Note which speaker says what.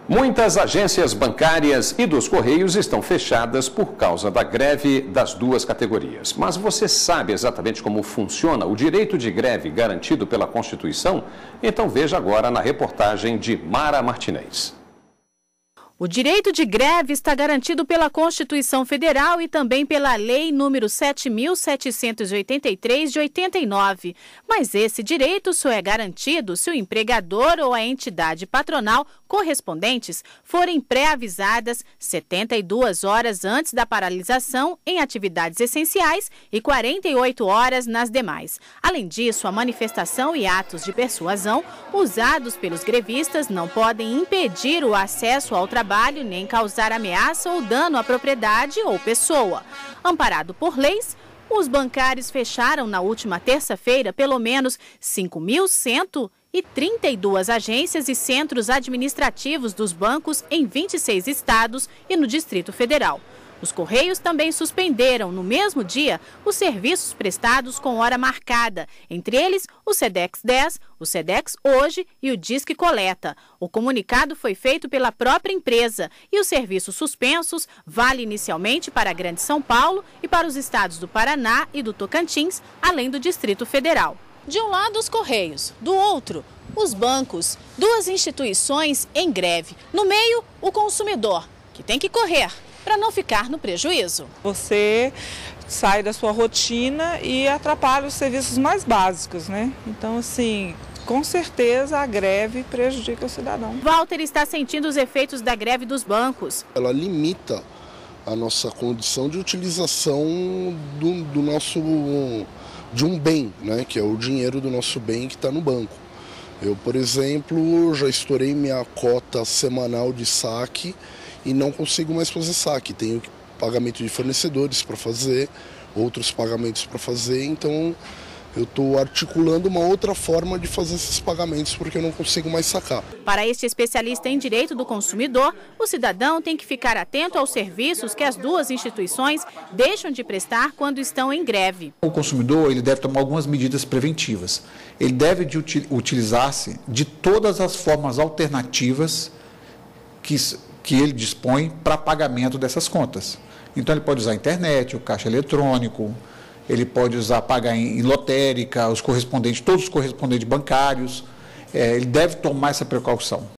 Speaker 1: Muitas agências bancárias e dos Correios estão fechadas por causa da greve das duas categorias. Mas você sabe exatamente como funciona o direito de greve garantido pela Constituição? Então veja agora na reportagem de Mara Martinez.
Speaker 2: O direito de greve está garantido pela Constituição Federal e também pela Lei nº 7.783 de 89. Mas esse direito só é garantido se o empregador ou a entidade patronal correspondentes forem pré-avisadas 72 horas antes da paralisação em atividades essenciais e 48 horas nas demais. Além disso, a manifestação e atos de persuasão usados pelos grevistas não podem impedir o acesso ao trabalho nem causar ameaça ou dano à propriedade ou pessoa. Amparado por leis, os bancários fecharam na última terça-feira pelo menos 5.132 agências e centros administrativos dos bancos em 26 estados e no Distrito Federal. Os Correios também suspenderam, no mesmo dia, os serviços prestados com hora marcada, entre eles o Sedex 10, o Sedex Hoje e o Disque Coleta. O comunicado foi feito pela própria empresa e os serviços suspensos valem inicialmente para a Grande São Paulo e para os estados do Paraná e do Tocantins, além do Distrito Federal. De um lado, os Correios, do outro, os bancos, duas instituições em greve. No meio, o consumidor, que tem que correr para não ficar no prejuízo.
Speaker 3: Você sai da sua rotina e atrapalha os serviços mais básicos, né? Então, assim, com certeza a greve prejudica o cidadão.
Speaker 2: Walter está sentindo os efeitos da greve dos bancos.
Speaker 4: Ela limita a nossa condição de utilização do nosso, de um bem, né? Que é o dinheiro do nosso bem que está no banco. Eu, por exemplo, já estourei minha cota semanal de saque e não consigo mais fazer saque. Tenho pagamento de fornecedores para fazer, outros pagamentos para fazer, então eu estou articulando uma outra forma de fazer esses pagamentos porque eu não consigo mais sacar.
Speaker 2: Para este especialista em direito do consumidor, o cidadão tem que ficar atento aos serviços que as duas instituições deixam de prestar quando estão em greve.
Speaker 5: O consumidor ele deve tomar algumas medidas preventivas. Ele deve utilizar-se de todas as formas alternativas que ele dispõe para pagamento dessas contas. Então, ele pode usar a internet, o caixa eletrônico, ele pode pagar em lotérica, todos os correspondentes bancários. Ele deve tomar essa precaução.